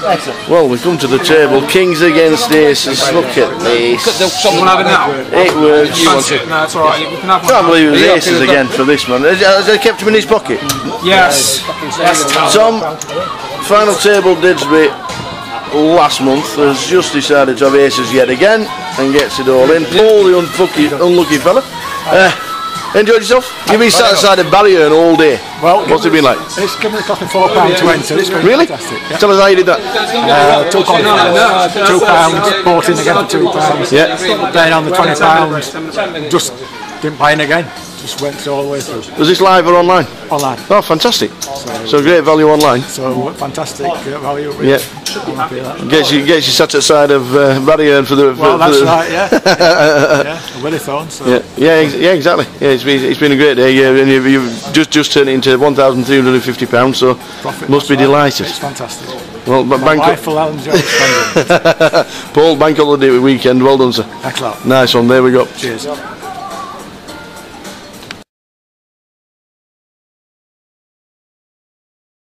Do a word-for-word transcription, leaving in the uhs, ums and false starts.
Well, we come to the table. Kings against aces. Look at this. Someone have it now? It works. You want it? No, it's alright. You can have one. Can't believe it was aces again for this man. Has has he kept him in his pocket? Yes. Tom, final table Didsbury last month has just decided to have aces yet again and gets it all in. Paul, the unlucky, unlucky fella. Uh, enjoyed yourself? You've been sat outside a barrier all day. Well, what's it been like? It's given it cost me four pounds to enter. It's been really? Fantastic. Yeah. Tell us how you did that. Uh, took on two pounds, bought in again for two pounds. Yeah. Then on the twenty pounds, just didn't buy in again. Just went all the way through. Was this live or online? Online. Oh, fantastic. So, so great value online. So fantastic uh, value. Really. Yeah. I'm happy with that. Gets you, gets you sat outside of uh, barrier for the. For, well, that's for the right. Yeah. yeah. yeah. A Willie-thon. So. Yeah. Yeah. Ex yeah. Exactly. Yeah. It's been it's been a great day. Yeah. And you've, you've just just turned it into one thousand three hundred and fifty pounds. So profit, must be right. delighted. It's fantastic. Well, but my bank wife will enjoy spending. Paul, bank holiday weekend. Well done, sir. Excellent. Nice one. There we go. Cheers.